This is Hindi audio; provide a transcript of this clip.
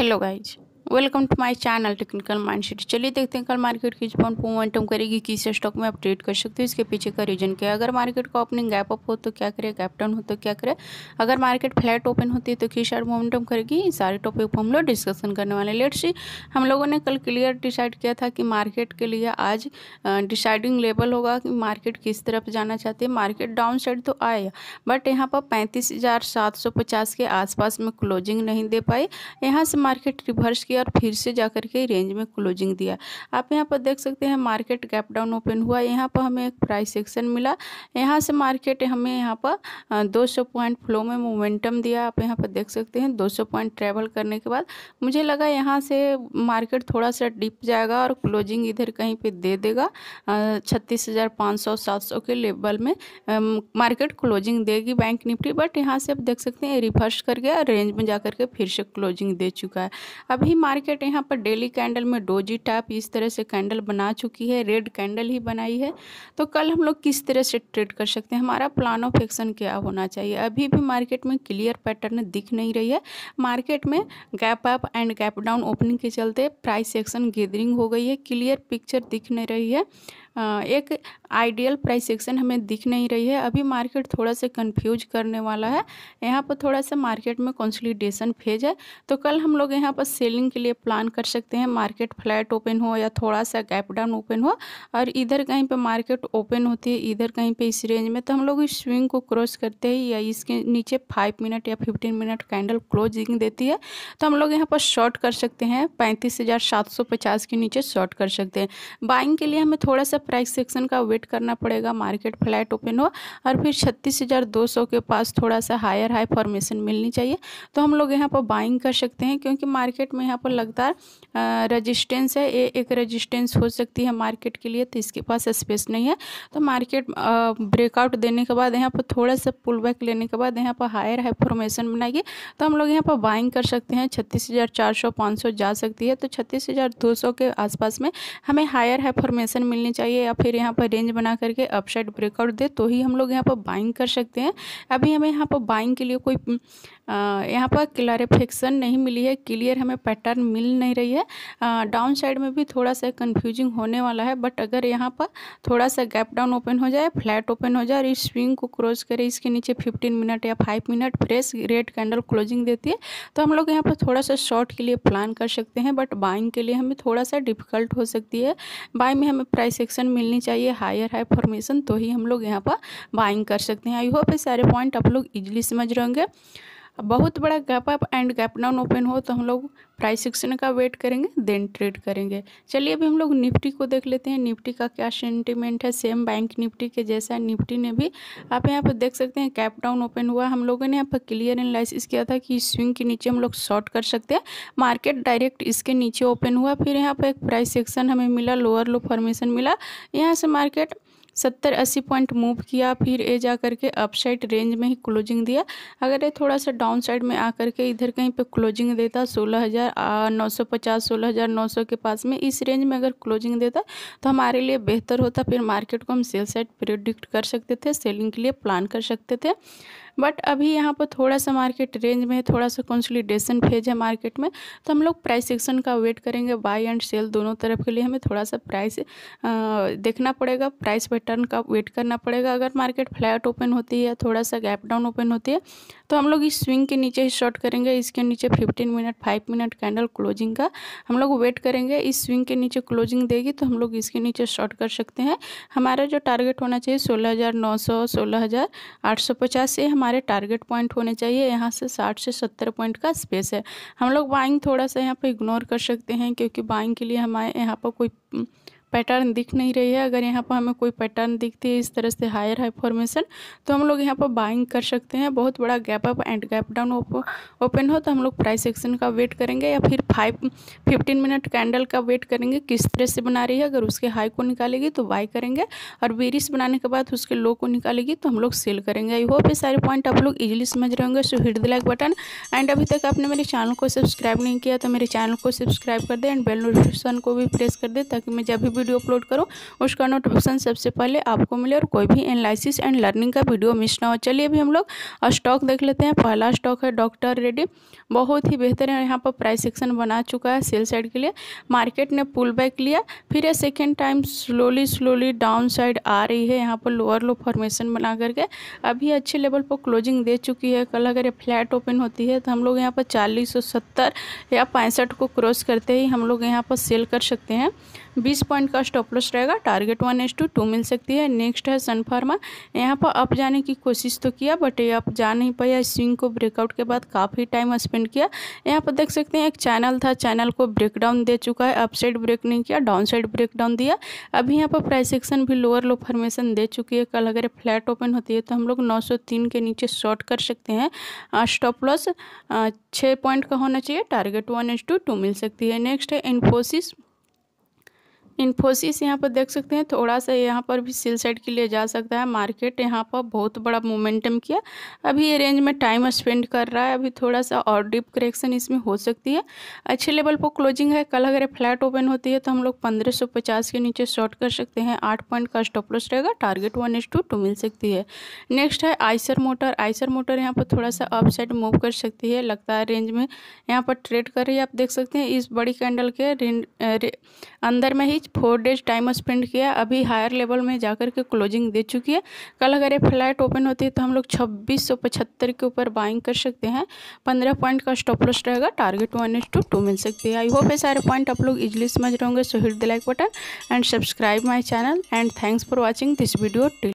Hello guys, welcome to my channel technical mindset. चलिए देखते हैं कल मार्केट की मोमेंटम करेगी, किस स्टॉक में अपडेट कर सकते हो, इसके पीछे का रीजन क्या है। अगर मार्केट का ओपनिंग गैप अप हो तो क्या करे, गैप डाउन हो तो क्या करे, अगर मार्केट फ्लैट ओपन होती है तो किस साइड मोमेंटम करेगी, इन सारे टॉपिक पर हम लोग डिस्कशन करने वाले। लेट्स सी, हम लोगों ने कल क्लियर डिसाइड किया था कि मार्केट के लिए आज डिसाइडिंग लेवल होगा कि मार्केट किस तरफ जाना चाहती है। मार्केट डाउन साइड तो आया, बट यहाँ पर 35,750 के आसपास में क्लोजिंग नहीं दे पाई। यहाँ से मार्केट रिवर्स किया और फिर से जाकर के रेंज में क्लोजिंग दिया। आप यहाँ पर देख सकते हैं मार्केट गैप डाउन ओपन हुआ, यहाँ पर हमें एक प्राइस सेक्शन मिला। यहाँ से मार्केट हमें यहाँ पर 200 पॉइंट फ्लो में मोमेंटम दिया। आप यहाँ पर देख सकते हैं 200 पॉइंट ट्रेवल करने के बाद मुझे लगा यहाँ से मार्केट थोड़ा सा डिप जाएगा और क्लोजिंग इधर कहीं पे दे देगा। 36,500-700 के लेवल में मार्केट क्लोजिंग देगी बैंक निफ्टी, बट यहाँ से आप देख सकते हैं रिवर्स कर गया, रेंज में जाकर के फिर से क्लोजिंग दे चुका है। अभी मार्केट यहाँ पर डेली कैंडल में डोजी टैप इस तरह से कैंडल बना चुकी है, रेड कैंडल ही बनाई है। तो कल हम लोग किस तरह से ट्रेड कर सकते हैं, हमारा प्लान ऑफ एक्शन क्या होना चाहिए। अभी भी मार्केट में क्लियर पैटर्न दिख नहीं रही है। मार्केट में gap up and gap down opening के चलते प्राइस एक्शन गैदरिंग हो गई है, क्लियर पिक्चर दिख नहीं रही है, एक आइडियल प्राइस एक्शन हमें दिख नहीं रही है। अभी मार्केट थोड़ा सा कंफ्यूज करने वाला है। यहाँ पर थोड़ा सा मार्केट में कंसोलिडेशन फेज है, तो कल हम लोग यहाँ पर सेलिंग के लिए प्लान कर सकते हैं। मार्केट फ्लैट ओपन हो या थोड़ा सा गैप डाउन ओपन हो और इधर कहीं पे मार्केट ओपन होती है, इधर कहीं पे इस रेंज में, तो हम लोग इस स्विंग को क्रॉस करते हैं या इसके नीचे 5 मिनट या 15 मिनट कैंडल क्लोजिंग देती है तो हम लोग यहाँ पर शॉर्ट कर सकते हैं। 35,750 के नीचे शॉर्ट कर सकते हैं। बाइंग के लिए हमें थोड़ा सा प्राइस सेक्शन का वेट करना पड़ेगा, मार्केट फ्लैट ओपन हो और फिर 36,200 के पास थोड़ा सा हायर हाई फॉर्मेशन मिलनी चाहिए तो हम लोग यहाँ पर बाइंग कर सकते हैं। क्योंकि मार्केट में यहाँ पर लगातार रेजिस्टेंस है, ये एक रेजिस्टेंस हो सकती है मार्केट के लिए, तो इसके पास स्पेस नहीं है। तो मार्केट ब्रेकआउट देने के बाद यहाँ पर थोड़ा सा पुल बैक लेने के बाद यहाँ पर हायर हाई फॉर्मेशन बनाएगी तो हम लोग यहाँ पर बाइंग कर सकते हैं। 36,400-500 जा सकती है, तो 36,200 के आसपास में हमें हायर हाई फॉर्मेशन मिलनी चाहिए या फिर यहाँ पर रेंज बना करके अपसाइड ब्रेकआउट दे तो ही हम लोग यहाँ पर बाइंग कर सकते हैं। अभी हमें यहाँ पर बाइंग के लिए कोई यहाँ पर क्लैरिफिकेशन नहीं मिली है, क्लियर हमें पैटर्न मिल नहीं रही है। डाउन साइड में भी थोड़ा सा कंफ्यूजिंग होने वाला है, बट अगर यहाँ पर थोड़ा सा गैप डाउन ओपन हो जाए, फ्लैट ओपन हो जाए और इस स्विंग को क्रॉस करे, इसके नीचे 15 मिनट या 5 minute fresh red candle closing देती है तो हम लोग यहाँ पर थोड़ा सा शॉर्ट के लिए प्लान कर सकते हैं। बट बाइंग के लिए हमें थोड़ा सा डिफिकल्ट हो सकती है। बाय में हमें प्राइस एक्शन मिलनी चाहिए, हायर हाई फॉर्मेशन, तो ही हम लोग यहाँ पर बाइंग कर सकते हैं। आई होप ये सारे पॉइंट आप लोग इजीली समझ रहे होंगे। बहुत बड़ा gap up and gap down open हो तो हम लोग प्राइस एक्शन का वेट करेंगे, देन ट्रेड करेंगे। चलिए अभी हम लोग निफ्टी को देख लेते हैं, निफ्टी का क्या सेंटीमेंट है। सेम बैंक निफ्टी के जैसा निफ्टी ने भी, आप यहाँ पर देख सकते हैं गैप डाउन ओपन हुआ। हम लोगों ने यहाँ पर क्लियर एनालिसिस किया था कि स्विंग के नीचे हम लोग शॉर्ट कर सकते हैं। मार्केट डायरेक्ट इसके नीचे ओपन हुआ, फिर यहाँ पर एक प्राइस सेक्शन हमें मिला, लोअर लो फॉर्मेशन मिला, यहाँ से मार्केट 70-80 पॉइंट मूव किया, फिर ये जा करके अपसाइड रेंज में ही क्लोजिंग दिया। अगर ये थोड़ा सा डाउन साइड में आकर के इधर कहीं पे क्लोजिंग देता 16,950 16,900 के पास में, इस रेंज में अगर क्लोजिंग देता तो हमारे लिए बेहतर होता। फिर मार्केट को हम सेल साइड प्रेडिक्ट कर सकते थे, सेलिंग के लिए प्लान कर सकते थे। बट अभी यहाँ पर थोड़ा सा मार्केट रेंज में, थोड़ा सा कंसोलिडेशन फेज है मार्केट में, तो हम लोग प्राइस एक्शन का वेट करेंगे। बाय एंड सेल दोनों तरफ के लिए हमें थोड़ा सा प्राइस देखना पड़ेगा, प्राइस पैटर्न का वेट करना पड़ेगा। अगर मार्केट फ्लैट ओपन होती है या थोड़ा सा गैप डाउन ओपन होती है तो हम लोग इस स्विंग के नीचे ही शॉर्ट करेंगे, इसके नीचे 15 मिनट 5 मिनट कैंडल क्लोजिंग का हम लोग वेट करेंगे। इस स्विंग के नीचे क्लोजिंग देगी तो हम लोग इसके नीचे शॉर्ट कर सकते हैं। हमारा जो टारगेट होना चाहिए 16,900 16,850 से हमारे टारगेट पॉइंट होने चाहिए। यहाँ से 60 से 70 पॉइंट का स्पेस है। हम लोग बाइंग थोड़ा सा यहाँ पर इग्नोर कर सकते हैं, क्योंकि बाइंग के लिए हमारे यहाँ पर कोई पैटर्न दिख नहीं रही है। अगर यहाँ पर हमें कोई पैटर्न दिखती है इस तरह से हायर हाई फॉर्मेशन, तो हम लोग यहाँ पर बाइंग कर सकते हैं। बहुत बड़ा gap up and gap down open हो तो हम लोग प्राइस एक्शन का वेट करेंगे या फिर 15 मिनट कैंडल का वेट करेंगे, किस तरह से बना रही है। अगर उसके हाई को निकालेगी तो बाई करेंगे और बेरिश बनाने के बाद उसके लो को निकालेगी तो हम लोग सेल करेंगे। आई होप ये सारे पॉइंट आप लोग इजीली समझ रहे होंगे। So hit the like button, and अभी तक आपने मेरे चैनल को सब्सक्राइब नहीं किया तो मेरे चैनल को सब्सक्राइब कर दे एंड बेल नोटिफिकेशन को भी प्रेस कर दे, ताकि मैं जब भी वीडियो अपलोड करूँ उसका नोटिफिकेशन सबसे पहले आपको मिले और कोई भी एनालिसिस एंड लर्निंग का वीडियो मिस ना हो। चलिए अभी हम लोग स्टॉक देख लेते हैं। पहला स्टॉक है डॉक्टर रेड्डी, बहुत ही बेहतर है। यहाँ पर प्राइस सेक्शन बना चुका है सेल साइड के लिए। मार्केट ने पुल बैक लिया, फिर ये second time slowly down side आ रही है। यहाँ पर लोअर लो फॉर्मेशन बना करके अभी अच्छे लेवल पर क्लोजिंग दे चुकी है। कल अगर ये फ्लैट ओपन होती है तो हम लोग यहाँ पर 4070 या 65 को क्रॉस करते ही हम लोग यहाँ पर सेल कर सकते हैं। 20 पॉइंट का स्टॉप लॉस रहेगा। टारगेट 1:2 मिल सकती है। नेक्स्ट है सन फार्मा, यहाँ पर अप जाने की कोशिश तो किया बट ये अप जा नहीं पाया। स्विंग को ब्रेकआउट के बाद काफ़ी टाइम स्पेंड किया। यहाँ पर देख सकते हैं एक चैनल था, चैनल को ब्रेकडाउन दे चुका है। अप साइड ब्रेक नहीं किया, डाउन साइड ब्रेकडाउन दिया। अभी यहाँ पर प्राइस सेक्शन भी लोअर लो फॉर्मेशन दे चुकी है। कल अगर फ्लैट ओपन होती है तो हम लोग 903 के नीचे शॉर्ट कर सकते हैं। स्टॉप लॉस 6 पॉइंट का होना चाहिए। टारगेट 1:2 मिल सकती है। नेक्स्ट है इन्फोसिस यहाँ पर देख सकते हैं थोड़ा सा यहाँ पर भी सेल साइड के लिए जा सकता है। मार्केट यहाँ पर बहुत बड़ा मोमेंटम किया, अभी ये रेंज में टाइम स्पेंड कर रहा है। अभी थोड़ा सा और डीप करेक्शन इसमें हो सकती है। अच्छे लेवल पर क्लोजिंग है। कल अगर फ्लैट ओपन होती है तो हम लोग 1550 के नीचे शॉर्ट कर सकते हैं। 8 पॉइंट का स्टॉप लॉस रहेगा। टारगेट 1:2 मिल सकती है। नेक्स्ट है आइसर मोटर यहाँ पर थोड़ा सा अप साइड मूव कर सकती है, लगता है रेंज में यहाँ पर ट्रेड कर रही है। आप देख सकते हैं इस बड़ी कैंडल के अंदर में ही 4 डेज टाइम स्पेंड किया। अभी हायर लेवल में जाकर के क्लोजिंग दे चुकी है। कल अगर ये फ्लैट ओपन होती है तो हम लोग 2675 के ऊपर बाइंग कर सकते हैं। 15 पॉइंट का स्टॉप लॉस रहेगा। टारगेट 1:2 मिल सकती है। आई होप ये सारे पॉइंट आप लोग इजीली समझ रहे होंगे। So hit the like button and subscribe my channel and thanks for watching this video.